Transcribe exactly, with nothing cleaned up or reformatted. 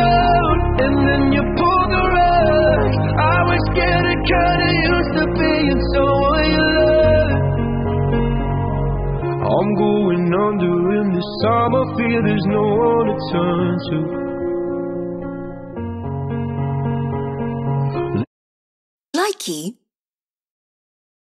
down, and then you pulled the rug. I was getting kinda used to being someone you love. I'm going under, and this time I fear there's no one to turn to. Likey